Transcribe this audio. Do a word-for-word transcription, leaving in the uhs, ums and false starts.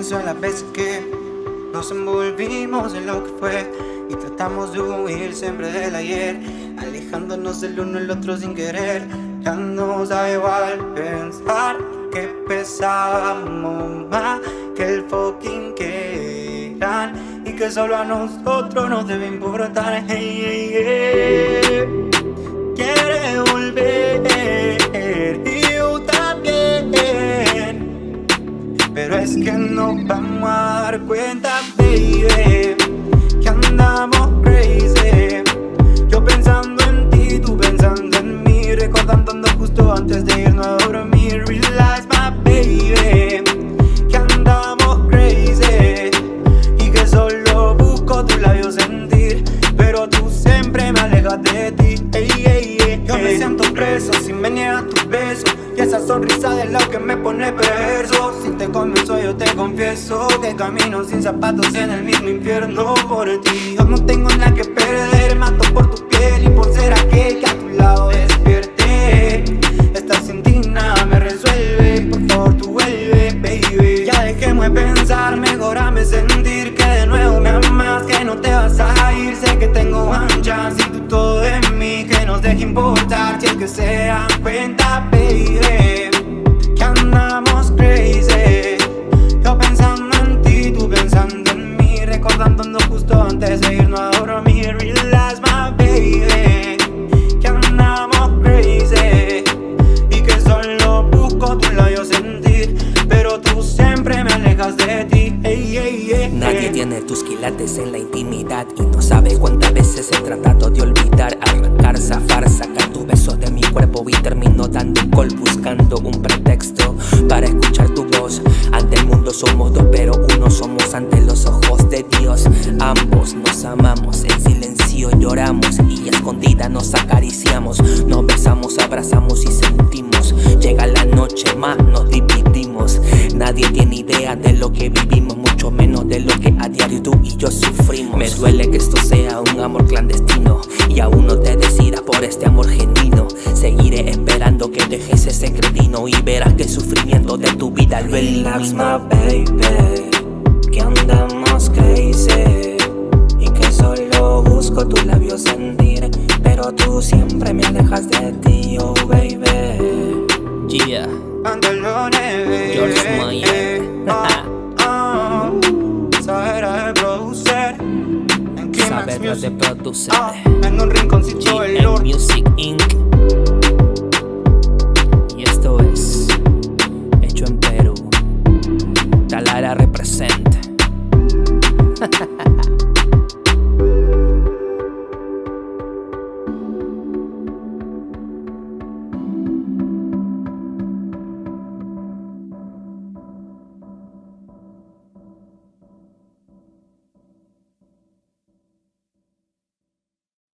pienso en las veces que nos envolvimos en lo que fue y tratamos de huir siempre del ayer, alejándonos del uno el otro sin querer. Ya nos da igual pensar que pesamos más que el fucking que eran y que solo a nosotros nos debe importar. Hey, hey, hey. Quiere volver y yo también, pero es que nos vamos a dar cuenta, baby, que andamos crazy. Yo pensando en ti, tú pensando en mí, recordando justo antes de irnos a dormir. Realize, my baby, que andamos crazy y que solo busco tus labios sentir, pero tú siempre me alejas de ti. Hey, hey, hey, yo me siento preso si me niegas tus besos y esa sonrisa de lado que me pone perverso. Si te convenzo yo te confieso que camino sin zapatos en el mismo infierno por ti. Yo no tengo nada que perder, mato por tu piel y por ser aquel que a tu lado despierte. Estar sin ti nada me resuelve, por favor tú vuelve, baby. Ya dejemos de pensar, mejorame sentir que de nuevo me amas, que no te vas a ir. Sé que tengo one chance y tú todo de mí, que nos deje importar si es que se dan cuenta, baby, que andamos crazy. Yo pensando en ti, tú pensando en mí, recordándonos justo antes de irnos a dormir. Realize, my baby, que andamos crazy y que solo busco tus labios sentir, pero tú siempre me alejas de ti. Hey, hey, hey, nadie tiene tus quilates en la intimidad y no sabe cuántas veces he tratado de olvidar, arrancar, zafar, sacar tus besos de mi cuerpo y termino dando un call buscando un pretexto para escuchar tu voz. Ante el mundo somos dos, pero uno somos ante los ojos de Dios. Ambos nos amamos, en silencio lloramos y a escondida nos acariciamos. Nos besamos, abrazamos y sentimos. Llega la noche, más nos dividimos. Nadie tiene idea de lo que vivimos, mucho menos de lo que a diario tú y yo sufrimos. Me duele que esto sea un amor clandestino y aún no te decidas por este amor genuino. Seguiré esperando que dejes ese cretino y verás que el sufrimiento de tu vida lo relax, elimina. my baby, que andamos crazy y que solo busco tus labios sentir, pero tú siempre me alejas de ti, oh baby. Yeah, Pantalones, George Mayer. oh, oh, Saber de producer en Climax Saber de Music, producir. oh, en un rinconcito del G M norte. Music incorporated